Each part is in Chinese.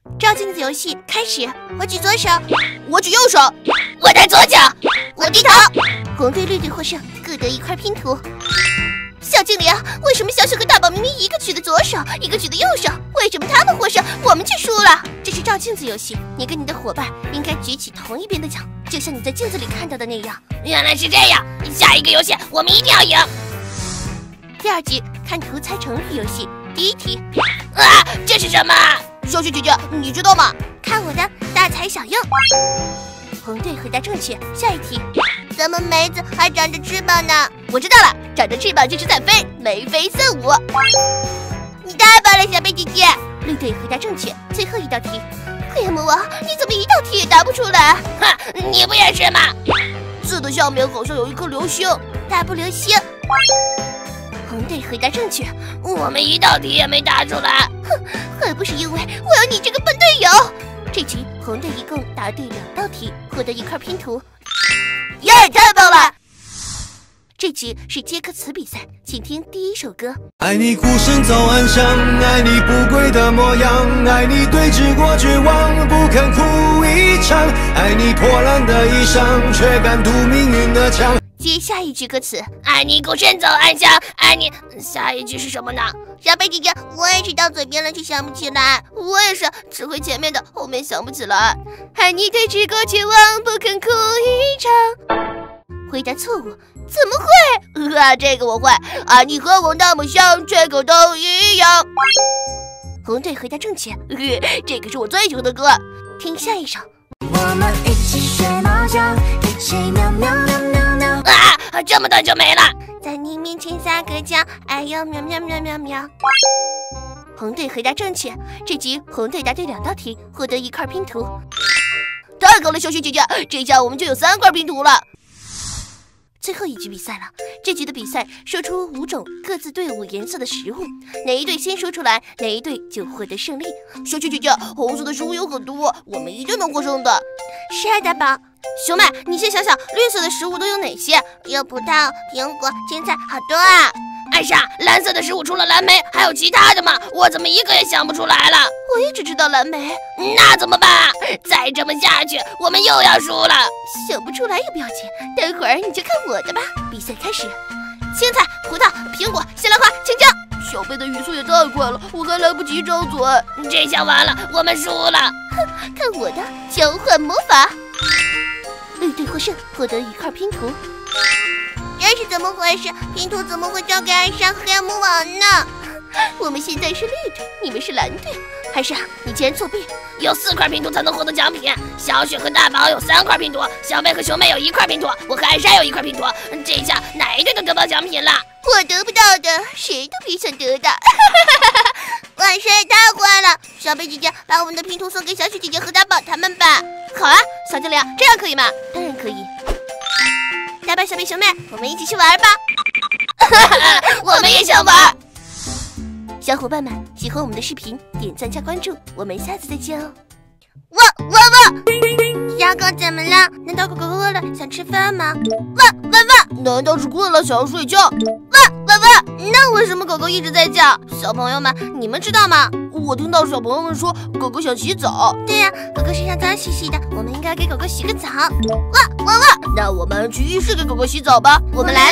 照镜子游戏开始。我举左手， 我举右手， 我抬左脚， 我低头。红队绿队获胜，各得一块拼图。小精灵，为什么小雪和大宝明明一个举的左手，一个举的右手，为什么他们获胜，我们却输了？这是照镜子游戏，你跟你的伙伴应该举起同一边的脚，就像你在镜子里看到的那样。 原来是这样，下一个游戏我们一定要赢。 第2集看图猜成语游戏，第1题。 啊，这是什么？ 小雪姐姐，你知道吗？ 看我的大材小用。红队回答正确。下一题，怎么梅子还长着翅膀呢？ 我知道了，长着翅膀就是在飞，眉飞色舞。 你太棒了，小贝姐姐。绿队回答正确。最后一道题，黑魔王，你怎么一道题也答不出来？ 哼，你不也是吗？ 字的下面好像有一颗流星， 大步流星。红队回答正确。 我们一道题也没答出来。 哼，还不是因为我有你这个笨队友。这局红队一共答对2道题，获得一块拼图。 耶，太棒了！ 这局是接歌词比赛，请听第1首歌。 爱你孤身走暗巷，爱你不跪的模样，爱你对峙过绝望，不肯哭一场，爱你破烂的衣裳，却敢堵命运的枪。 接下一句歌词， 爱你孤身走暗巷，爱你。下一句是什么呢？ 小贝姐姐，我也是到嘴边了却想不起来。 我也是，只会前面的，后面想不起来。 爱你对峙过绝望，不肯哭一场。回答错误，怎么会？ 这个我会。爱你和我那么像，缺口都一样。 红队回答正确。 这个是我最喜欢的歌。 听下一首。 我们一起学猫叫，一起喵喵喵喵喵。 啊，这么短就没了。 在你面前撒个娇，哎呦喵喵喵喵喵。红队回答正确。这局红队答对2道题，获得一块拼图。 太好了，小雪姐姐，这下我们就有3块拼图了。 最后一局比赛了，这局的比赛说出5种各自队伍颜色的食物，哪一队先说出来，哪一队就获得胜利。 小雪姐姐，红色的食物有很多，我们一定能获胜的。 是啊，大宝。熊妹，你先想想绿色的食物都有哪些？有葡萄、苹果、青菜，好多啊。 艾莎，蓝色的食物除了蓝莓，还有其他的吗？我怎么一个也想不出来了？ 我也只知道蓝莓。 那怎么办啊？再这么下去，我们又要输了。 想不出来也不要紧，待会儿你就看我的吧。比赛开始，青菜、葡萄、苹果、西兰花、青椒。 小贝的语速也太快了，我还来不及张嘴。 这下完了，我们输了。 哼，看我的交换魔法。绿队获胜，获得一块拼图。这是怎么回事？拼图怎么会交给艾莎和黑魔王呢？我们现在是绿队，你们是蓝队。艾莎，你竟然作弊！ 有4块拼图才能获得奖品。小雪和大宝有3块拼图，小贝和熊妹有1块拼图，我和艾莎有1块拼图。这下哪一队都得到奖品了？ 我得不到的，谁都别想得到。艾莎也太坏了！小贝姐姐，把我们的拼图送给小雪姐姐和大宝他们吧。 好啊，小精灵，这样可以吗？ 当然可以。大宝、小贝、熊妹，我们一起去玩吧！ 我们也想玩。 小伙伴们，喜欢我们的视频，点赞加关注，我们下次再见哦！汪！小狗怎么了？难道狗狗饿了想吃饭吗？汪！ 难道是困了想要睡觉？ 汪！那为什么狗狗一直在叫？小朋友们，你们知道吗？ 我听到小朋友们说狗狗想洗澡。 对呀，狗狗身上脏兮兮的，我们应该给狗狗洗个澡。汪！ 那我们去浴室给狗狗洗澡吧。 我们来了！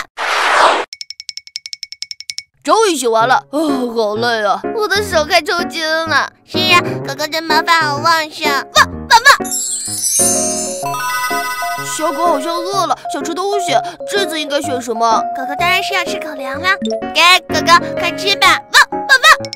终于洗完了，好累啊，我的手快抽筋了。 是呀，狗狗的毛发好旺盛。汪！ 小狗好像饿了，想吃东西，这次应该选什么？ 狗狗当然是要吃狗粮了，给狗狗快吃吧！汪！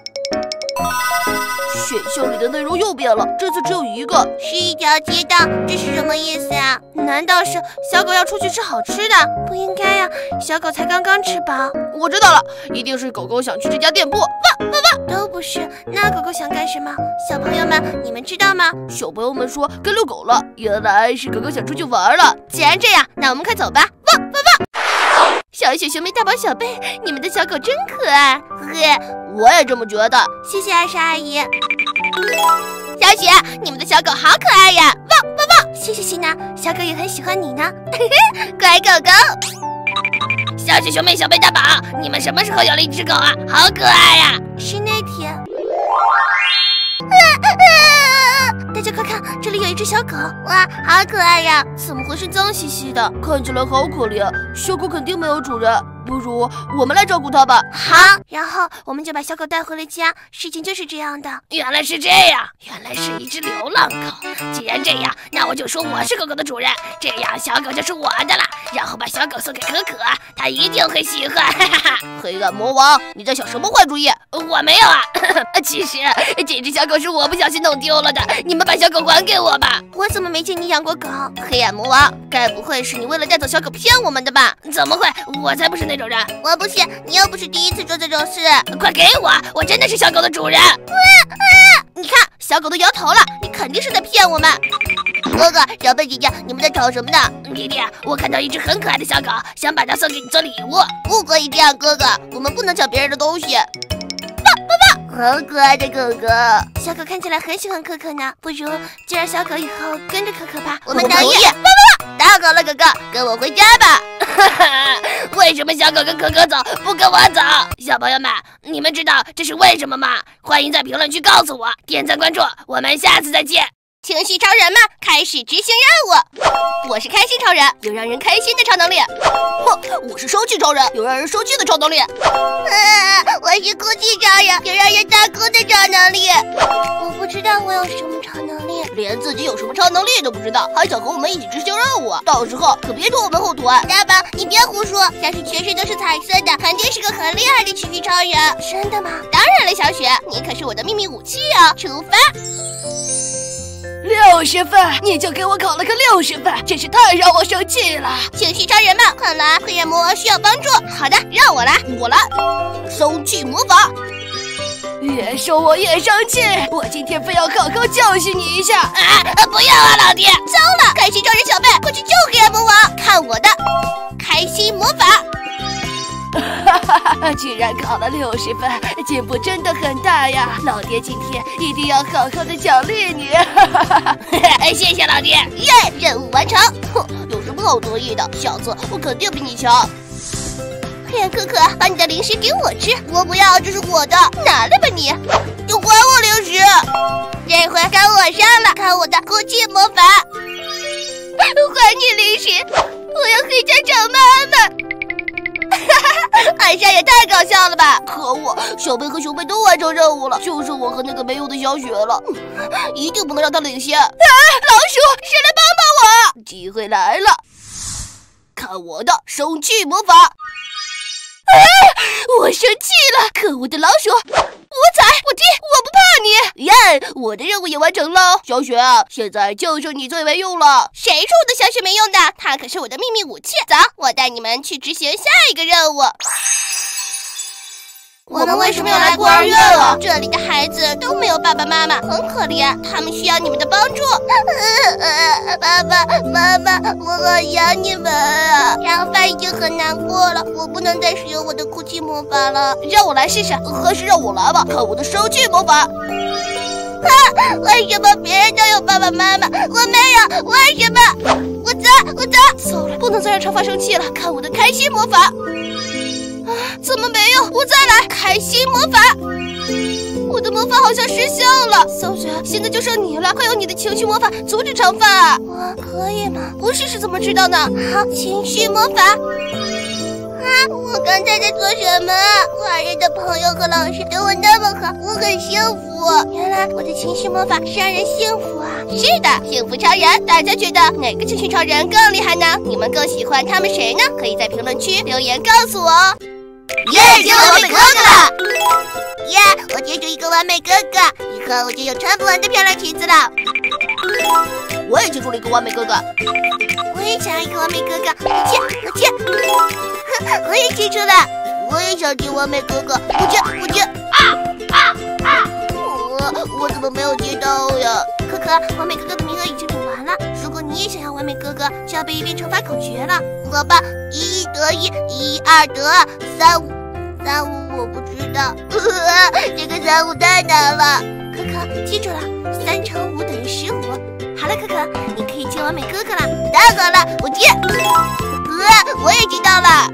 选项里的内容又变了，这次只有1个， 是一条街道，这是什么意思啊？难道是小狗要出去吃好吃的？不应该呀，小狗才刚刚吃饱。 我知道了，一定是狗狗想去这家店铺。 汪！都不是，那狗狗想干什么？小朋友们，你们知道吗？ 小朋友们说该遛狗了，原来是狗狗想出去玩了。 既然这样，那我们快走吧！汪！小雪、熊妹、大宝、小贝，你们的小狗真可爱。 我也这么觉得。 谢谢艾莎阿姨。小雪，你们的小狗好可爱呀！汪！谢谢希娜，小狗也很喜欢你呢。乖狗狗。 小雪、熊妹、小贝、大宝，你们什么时候有了一只狗啊？好可爱呀！ 是那天。 快看，这里有一只小狗，哇，好可爱呀！ 怎么会是脏兮兮的？看起来好可怜。小狗肯定没有主人，不如我们来照顾它吧。 好，然后我们就把小狗带回了家。事情就是这样的。 原来是这样，原来是一只流浪狗。既然这样，那我就说我是狗狗的主人，这样小狗就是我的了。然后把小狗送给可可，它一定会喜欢。哈哈哈！ 黑暗魔王，你在想什么坏主意？ 我没有啊。其实这只小狗是我不小心弄丢了的，你们把小狗还给我吧。 我怎么没见你养过狗？黑暗魔王，该不会是你为了带走小狗骗我们的吧？ 怎么会？我才不是那种人。 我不信，你又不是第一次做这种事。 快给我，我真的是小狗的主人。 你看，小狗都摇头了，你肯定是在骗我们。哥哥，小贝姐姐，你们在吵什么呢？ 弟弟，我看到一只很可爱的小狗，想把它送给你做礼物。 不可以这样，哥哥，我们不能抢别人的东西。爸，好可爱的狗狗，小狗看起来很喜欢可可呢，不如就让小狗以后跟着可可吧。我们同意。爸，太好了，哥哥，跟我回家吧。 为什么小狗跟可可走，不跟我走？小朋友们，你们知道这是为什么吗？欢迎在评论区告诉我，点赞关注，我们下次再见。 情绪超人们开始执行任务。我是开心超人，有让人开心的超能力。 我是生气超人，有让人生气的超能力。 我是哭泣超人，有让人大哭的超能力。我不知道我有什么超能力， 连自己有什么超能力都不知道，还想和我们一起执行任务，到时候可别拖我们后腿。 大宝，你别胡说，小雪全身都是彩色的，肯定是个很厉害的情绪超人。真的吗？当然了，小雪，你可是我的秘密武器哦。出发。 60分，你就给我考了个60分，真是太让我生气了。 情绪超人们，看来黑暗魔王需要帮助。好的，让我来， 我来。生气魔法，越说我越生气，我今天非要好好教训你一下。 不要啊，老爹！ 糟了，开心超人小贝，快去救黑暗魔王！看我的开心魔法！ 居然考了60分，进步真的很大呀！老爹今天一定要好好的奖励你。 谢谢老爹！ 耶，任务完成！ 哼，有什么好得意的？下次我肯定比你强。 黑暗可可，把你的零食给我吃！我不要，这是我的，拿来吧你！就还我零食！这回该我上了，看我的哭泣魔法！还你零食！我要回家找妈妈！艾莎也太搞笑了吧！ 可恶，小贝和熊贝都完成任务了，就剩我和那个没用的小雪了。一定不能让他领先！ 老鼠，谁来帮帮我？ 机会来了，看我的生气魔法！ 我生气了！可恶的老鼠！我踩我踢，我不怕你！ 耶，我的任务也完成了。小雪，现在就剩你最没用了。 谁说我的小雪没用的？她可是我的秘密武器。走，我带你们去执行下一个任务。我们为什么要来孤儿院了？这里的孩子都没有爸爸妈妈，很可怜，他们需要你们的帮助。爸爸妈妈，我好想你们啊！然后饭已经很难过了，我不能再使用我的哭泣魔法了。 让我来试试，还是让我来吧，看我的生气魔法。 为什么别人都有爸爸妈妈，我没有？为什么？我走！ 糟了，不能再让长发生气了，看我的开心魔法。 怎么没有？我再来，开心魔法！我的魔法好像失效了。小雪，现在就剩你了，快用你的情绪魔法阻止长发。我可以吗？不试试怎么知道呢？好，情绪魔法。我刚才在做什么？坏人的朋友和老师对我那么好，我很幸福。原来我的情绪魔法是让人幸福啊！是的，幸福超人，大家觉得哪个情绪超人更厉害呢？你们更喜欢他们谁呢？可以在评论区留言告诉我哦。 耶，接完美哥哥了！ 耶，我接住一个完美哥哥，以后我就有穿不完的漂亮裙子了。 我也接住了一个完美哥哥， 我也想要一个完美哥哥，我接，我也接住了，我也想接完美哥哥，我接。我怎么没有接到呀？可可，完美哥哥的名额已经领完了。如果你也想要完美哥哥，就要背一遍乘法口诀了。好吧，1得1，1 2得2，3 5我不知道。这个3 5太难了。可可，记住了，3乘5等于15。好了，可可，你可以接完美哥哥了。太好了，我接。我也知道了。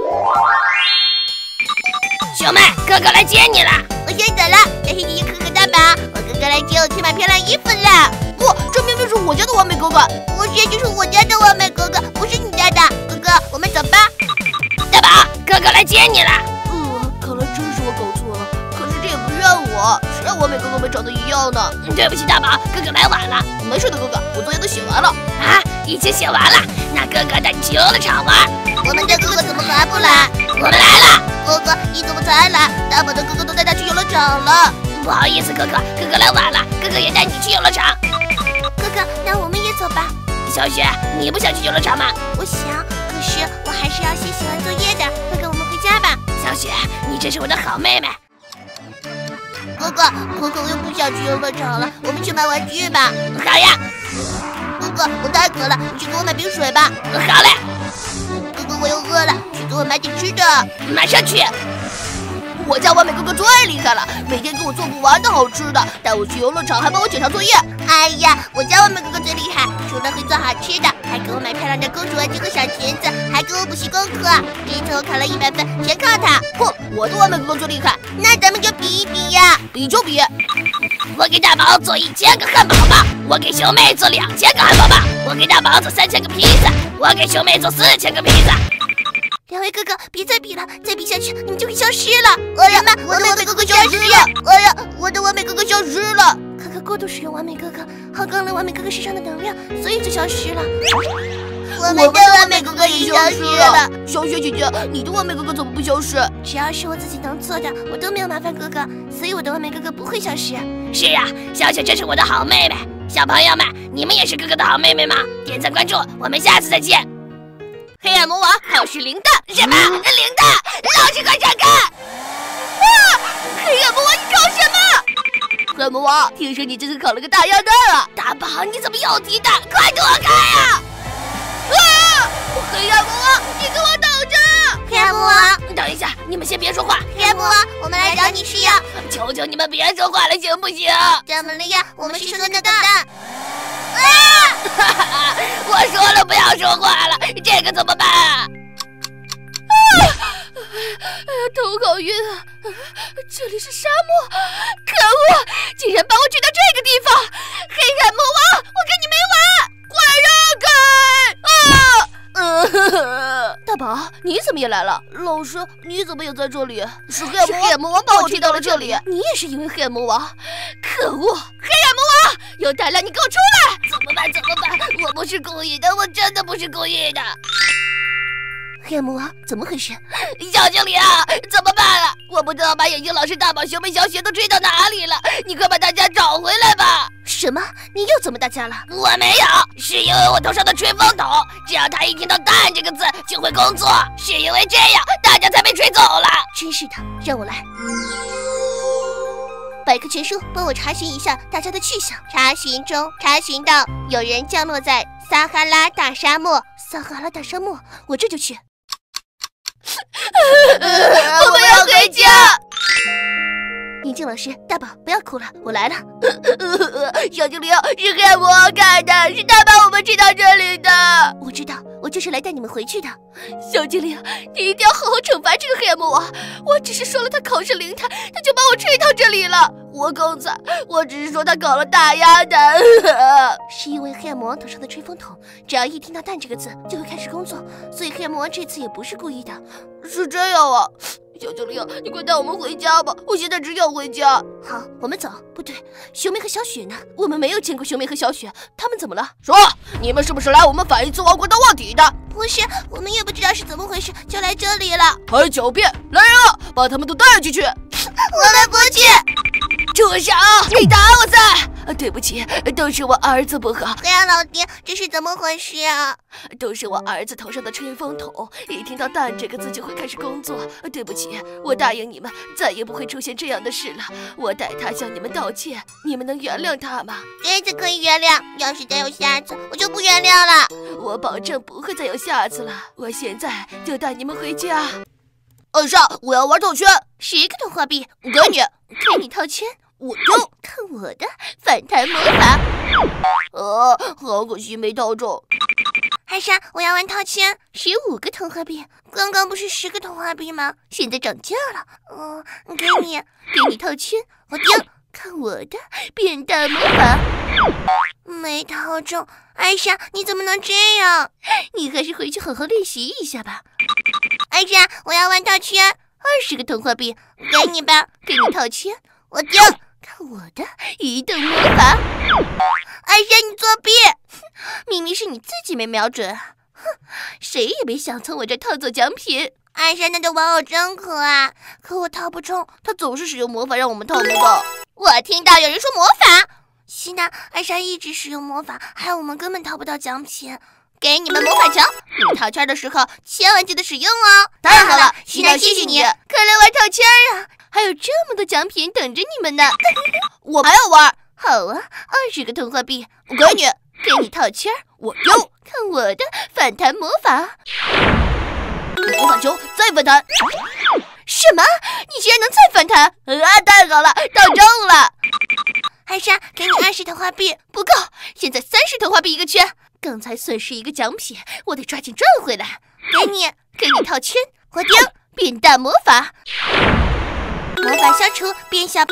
熊妹，哥哥来接你了。 我先走了，小雪姐姐、可可大宝，我哥哥来接我去买漂亮衣服了。 不， 我家的完美哥哥。 不是，这是我家的完美哥哥，不是你家的。哥哥，我们走吧。 大宝，哥哥来接你了。 看来真是我搞错了。可是这也不怨我，谁让完美哥哥们长得一样呢？ 对不起，大宝，哥哥来晚了。 没事的，哥哥，我作业都写完了。 啊，已经写完了。那哥哥带你去游乐场玩。 我们的哥哥怎么还不来？ 我们来了。 哥哥，你怎么才来？大宝的哥哥都带他去游乐场了。 不好意思，哥哥，哥哥来晚了。哥哥也带你去游乐场。 哥哥，那我们也走吧。 小雪，你不想去游乐场吗？ 我想，可是我还是要先写完作业的。哥哥，我们回家吧。 小雪，你真是我的好妹妹。 哥哥，我又不想去游乐场了，我们去买玩具吧。 好呀。 哥哥，我太渴了，你去给我买瓶水吧。 好嘞。 哥哥，我又饿了，去给我买点吃的。 马上去。 我家完美哥哥最厉害了，每天给我做不完的好吃的，带我去游乐场，还帮我检查作业。 哎呀，我家完美哥哥最厉害，除了会做好吃的，还给我买漂亮的公主玩具和小裙子，还给我补习功课。这一次我考了100分，全靠他。 嚯，我的完美哥哥最厉害， 那咱们就比一比呀。 比就比。 我给大宝做1000个汉堡包，我给熊妹做2000个汉堡包，我给大宝做3000个披萨，我给熊妹做4000个披萨。 两位哥哥，别再比了，再比下去你们就会消失了。哎呀妈，我的完美哥哥消失了！哎呀，我的完美哥哥消失了！可可过度使用完美哥哥，耗光了完美哥哥身上的能量，所以就消失了。我们的完美哥哥也消失了。 小雪姐姐，你的完美哥哥怎么不消失？ 只要是我自己能做的，我都没有麻烦哥哥，所以我的完美哥哥不会消失。 是啊，小雪真是我的好妹妹。小朋友们，你们也是哥哥的好妹妹吗？点赞关注，我们下次再见。 黑暗魔王考试零蛋。 什么？零蛋？老师快闪开！ 黑暗魔王，你搞什么？黑暗魔王，听说你这次考了个大鸭蛋啊！ 大宝，你怎么又提蛋？快躲开呀！ 黑暗魔王，你给我等着！ 黑暗魔王， 等一下，你们先别说话。 黑暗魔王，我们来找你吃药。 求求你们别说话了，行不行？ 怎么了呀？我们是说那个蛋。 我说了不要说话了，这个怎么办啊？ 头好晕啊！这里是沙漠，可恶！竟然把我追到这个地方！黑暗魔王，我跟你没完！快让开！大宝，你怎么也来了？老师，你怎么也在这里？是黑暗魔王把我追到了这里。你也是因为黑暗魔王？可恶！黑暗魔王，有胆量你给我出来！ 怎么办？我不是故意的，我真的不是故意的。 黑暗魔王，怎么回事？ 小精灵啊，怎么办啊？我不知道把眼镜老师、大宝、熊妹、小雪都追到哪里了，你快把大家找回来吧！ 什么？你又怎么大家了？ 我没有，是因为我头上的吹风筒，只要他一听到蛋这个字就会工作，是因为这样大家才被吹走了。 真是的，让我来。百科全书，帮我查询一下大家的去向。查询中，查询到有人降落在撒哈拉大沙漠。撒哈拉大沙漠，我这就去。 我们要回家。 眼镜老师，大宝，不要哭了，我来了。 小精灵，是黑暗魔王干的，是他把我们追到这里的。 我知道，我就是来带你们回去的。 小精灵，你一定要好好惩罚这个黑暗魔王。我只是说了他考试零蛋，他就把我追到这里了。我更惨，我只是说他考了大鸭蛋。 是因为黑暗魔王头上的吹风筒，只要一听到蛋这个字就会开始工作，所以黑暗魔王这次也不是故意的。 是这样啊。小精灵，你快带我们回家吧！我现在只想回家。 好，我们走。不对，熊妹和小雪呢？我们没有见过熊妹和小雪，他们怎么了？ 说，你们是不是来我们反义次王国当卧底的？ 不是，我们也不知道是怎么回事，就来这里了。 还狡辩！来人啊，把他们都带进去！ 我们不去。 住手！你打我噻！对不起，都是我儿子不好。 黑暗老爹，这是怎么回事啊？ 都是我儿子头上的吹风筒，一听到蛋这个字就会开始工作。对不起，我答应你们，再也不会出现这样的事了。我代他向你们道歉，你们能原谅他吗？ 这次可以原谅，要是再有下次，我就不原谅了。 我保证不会再有下次了。我现在就带你们回家。按上，我要玩套圈 ，10个童话币， 给你， 给你套圈。 我就看我的反弹魔法！ 好可惜没套中。 艾莎，我要玩套圈，15个童话币。刚刚不是10个童话币吗？现在涨价了。给你套圈。我丢，看我的变大魔法！ 没套中。艾莎，你怎么能这样？ 你还是回去好好练习一下吧。 艾莎，我要玩套圈 ，20个童话币， 给你吧。 给你套圈， 我丢。 看我的移动魔法！ 艾莎，你作弊！ 明明是你自己没瞄准。哼，谁也别想从我这套走奖品。 艾莎，那的玩偶真可爱，可我套不中， 他总是使用魔法让我们套不到。 我听到有人说魔法。希娜，艾莎一直使用魔法，害我们根本套不到奖品。给你们魔法球，你们套圈的时候千万记得使用哦。 太好了，希娜， 谢谢你。 快来玩套圈啊！ 还有这么多奖品等着你们呢。我还要玩。好啊，20个童话币，我给你。给你套圈，我丢。看我的反弹魔法！魔法球再反弹！什么？你竟然能再反弹？太好了，套中了！ 艾莎，给你20童话币， 不够，现在30童话币一个圈。刚才损失一个奖品，我得抓紧赚回来。给你套圈， 我丢。 变大魔法， 魔法消除，变小。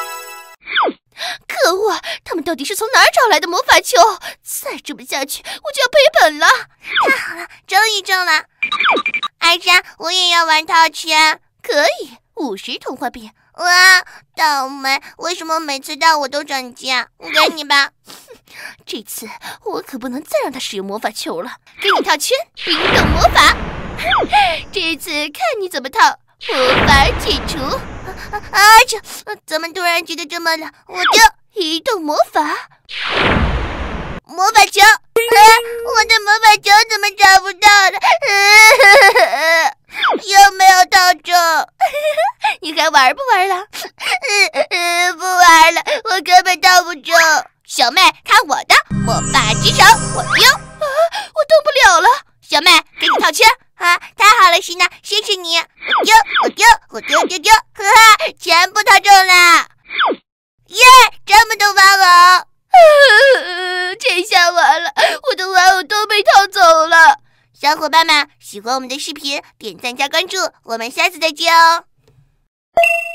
可恶，他们到底是从哪儿找来的魔法球？再这么下去，我就要赔本了。 太好了，终于中了。艾莎，我也要玩套圈。 可以，50童话币。 哇，倒霉！为什么每次到我都涨价？给你吧。 这次我可不能再让他使用魔法球了。给你套圈，冰冻魔法。这次看你怎么套。魔法解除。 这怎么突然觉得这么冷？我丢！ 移动魔法。 魔法球。我的魔法球怎么找不到了？又没有套中。 你还玩不玩了？ 不玩了，我根本套不中。小妹，看我的魔法之手，我丢！ 我动不了了。 小妹，给你套圈啊！太好了，希娜，谢谢你。我丢！哈哈，全部套中了！耶，这么多玩偶！ 这下完了，我的玩偶都被套走了。 小伙伴们，喜欢我们的视频，点赞加关注，我们下次再见哦。